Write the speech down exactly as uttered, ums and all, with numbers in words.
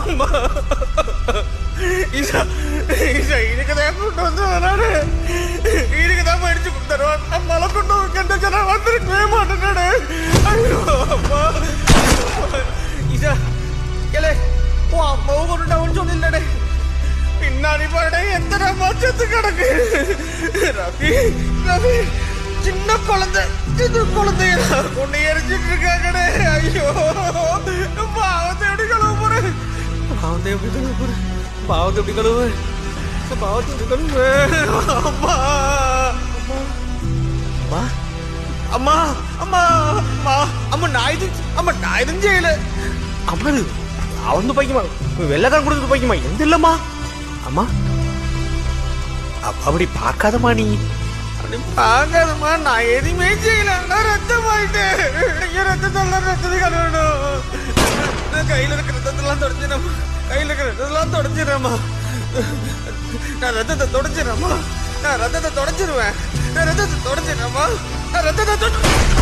அம்மா ஈஷா ஈஷா இதுக்கு தான் கொண்டு வந்து வராரு இதுக்கு தான் அடிச்சு கொடுத்துருவான் நம்மளால கொண்டு கண்ட ஜனம் வந்திருக்கவே மாட்டேனாடு ஐயோ அம்மா ஈஷா ஏலே உன் அம்மாவும் கொண்டு டவுன் சொன்னில்லடே பின்னாடி பாட எத்தனை மாற்றத்து கிடக்கு ரவி ரவி சின்ன குழந்தை சின்ன குழந்தைய கொண்டு எரிஞ்சிட்டு இருக்காங்கடே ஐயோ பாவத்தை எப்படி கழுவ போறேன் பாவத்தை எப்படி கழுவ போறேன் பாவத்தை எப்படி கழுவ பாவத்தை எப்படி கழுவ அம்மா அம்மா அம்மா அம்மா அம்மா அம்மா நான் இது அம்மா நான் இதுவும் செய்யல அம்மா இது அவன் பைக்குமா வெள்ளக்காரன் கொடுத்தது பைக்குமா எந்த இல்லம்மா அம்மா அப்படி பார்க்காதம்மா நீ அப்படி பார்க்காதம்மா நான் எதுவுமே செய்யல நான் ரத்தம் ஆயிட்டேன் ரத்தத்தெல்லாம் ரத்தத்தை கழுவணும் கையில் இருக்கிற ரத்தத்தெல்லாம் தொடச்சிடம்மா கையில் இருக்கிற ரத்தத்தெல்லாம் தொடச்சிடுறேம்மா நான் ரத்தத்தை தொடச்சிடுறேம்மா நான் ரத்தத்தை தொடச்சிடுவேன் நான் ரத்தத்தை தொடச்சிடுறேம்மா நான் ரத்தத்தை தொட